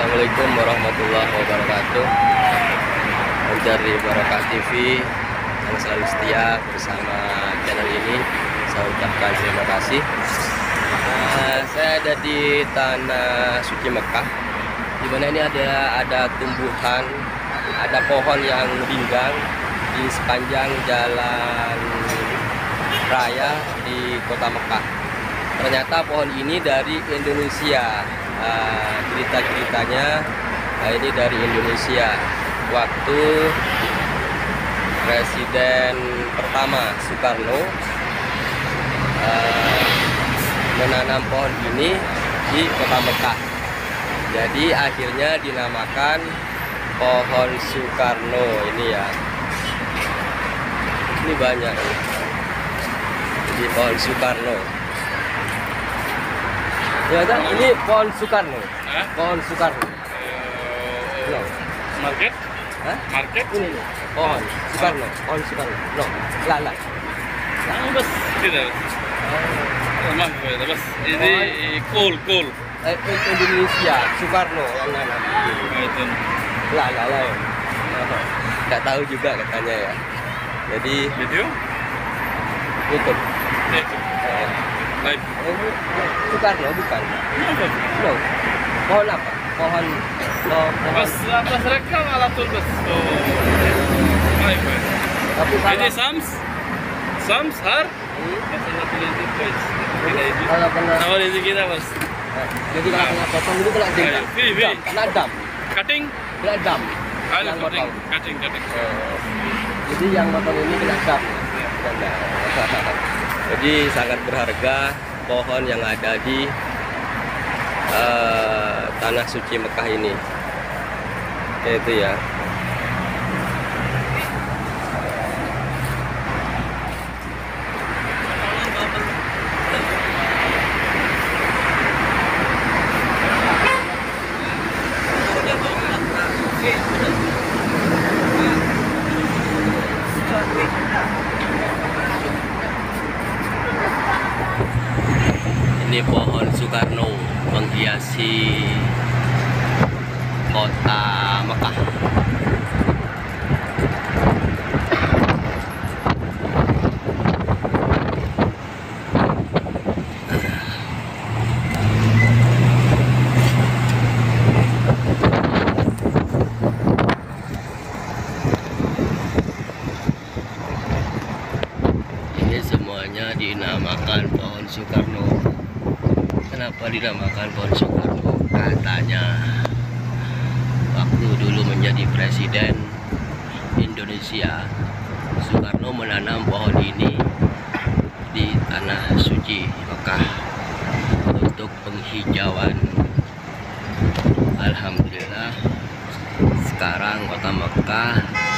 Assalamualaikum warahmatullahi wabarakatuh. Mencari Barokah TV yang selalu setia bersama channel ini, saya ucapkan terima kasih. Saya ada di tanah suci Mekah, di mana ini ada tumbuhan, ada pohon yang rindang di sepanjang jalan raya di kota Mekah. Ternyata pohon ini dari Indonesia. Cerita-ceritanya ini dari Indonesia. Waktu Presiden pertama Soekarno menanam pohon ini di kota Mekah. Jadi akhirnya dinamakan pohon Soekarno ini ya. Ini banyak nih. Jadi pohon Soekarno. Ya kan, ini pohon Soekarno. Pohon Soekarno. No. Market? Hah? Market? Ini nih, pohon Soekarno. Pohon Soekarno. No, lala. بس كده ما في هذا بس ini cool Indonesia, Soekarno yang nanam. itu Lala ya. Nggak tahu juga katanya ya. Jadi video YouTube. itu live Ini Soekarno bukan? No. Pohon apa? Pohon بس بس ركب على طول بس live tapi ini salah. Sams har بس انا تلاتين كويس كده يجي Kalau kena اول يجي كده بس jadi kalau kena potong itu kena dendam. Ayo, Fi. Kena dam. cutting Kena dam. ada Yang potong. cutting Jadi yang potong ini kena dam. Jadi sangat berharga pohon yang ada di tanah suci Mekah ini. Itu ya. Ini pohon Soekarno menghiasi kota Mekah. Ini semuanya dinamakan pohon Soekarno. Kenapa dinamakan pohon Soekarno? Katanya waktu dulu menjadi presiden Indonesia, Soekarno menanam pohon ini di tanah suci Mekah untuk penghijauan. Alhamdulillah sekarang kota Mekah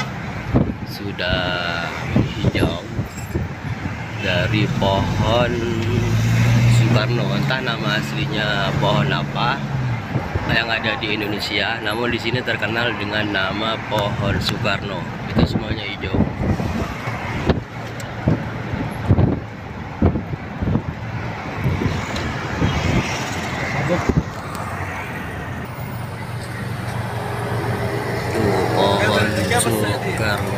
sudah hijau dari pohon Soekarno. Entah nama aslinya pohon apa yang ada di Indonesia, namun di sini terkenal dengan nama pohon Soekarno. Itu semuanya hijau. Pohon Soekarno.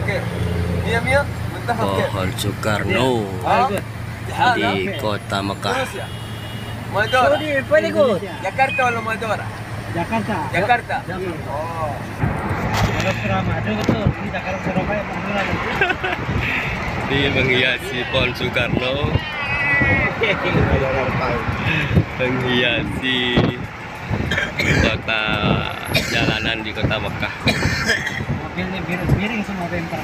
Pohon Soekarno di kota Mekah. Madura. Very good. Jakarta atau Madura? Jakarta. Jakarta. Oh. Kalau Suramadu betul. Ini Jakarta Surabaya Madura. Ini menghiasi pohon Soekarno, menghiasi kota jalanan di kota Mekah. Mobilnya miring semua bemper.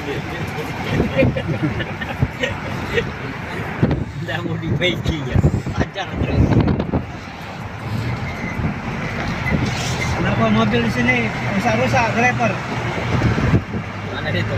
Tidak mau dibaiki ya. Ajar terus. Kenapa mobil di sini rusak-rusak driver? Mana itu?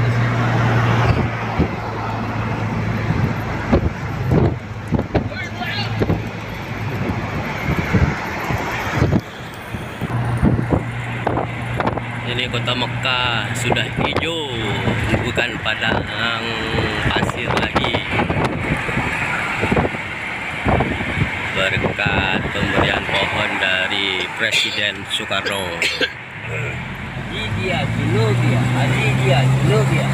Ini kota Mekah sudah hijau, bukan padang pasir lagi. berkat pemberian pohon dari Presiden Soekarno. India, Junubia, India, Junubia.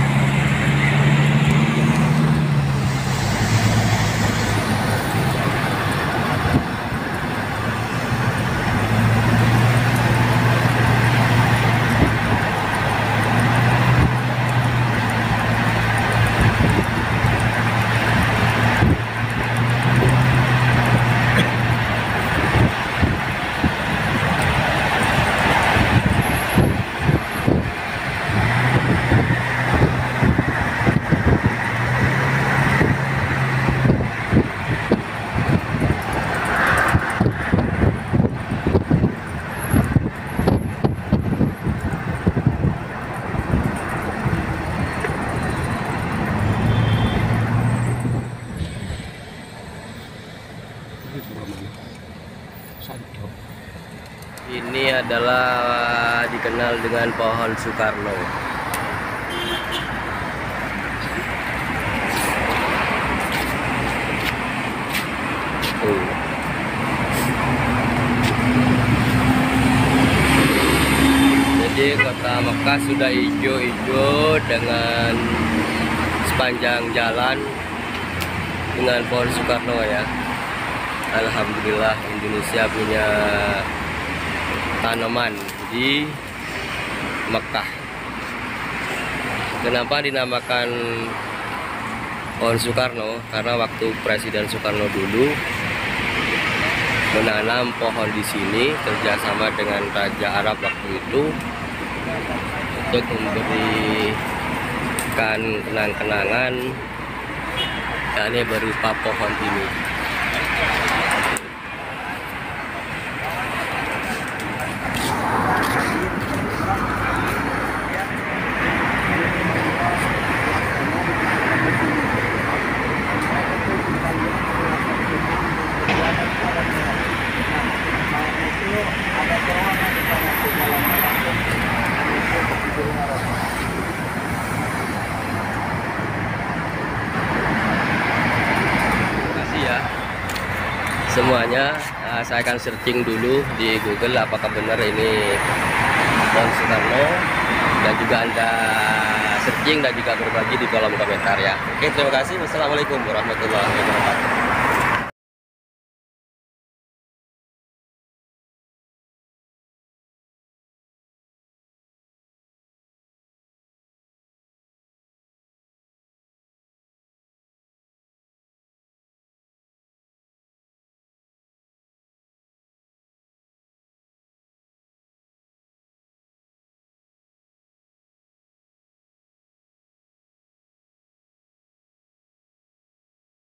Ini adalah dikenal dengan pohon Soekarno. Jadi kota Mekah sudah hijau-hijau dengan sepanjang jalan dengan pohon Soekarno ya. Alhamdulillah Indonesia punya tanaman di Mekah. Kenapa dinamakan pohon Soekarno? Karena waktu Presiden Soekarno dulu menanam pohon di sini kerjasama dengan Raja Arab waktu itu untuk memberikan kenang-kenangan, yakni berupa pohon ini. Semuanya saya akan searching dulu di Google apakah benar ini pohon Soekarno, dan juga Anda searching dan juga berbagi di kolom komentar ya. Oke, terima kasih. Wassalamualaikum warahmatullahi wabarakatuh.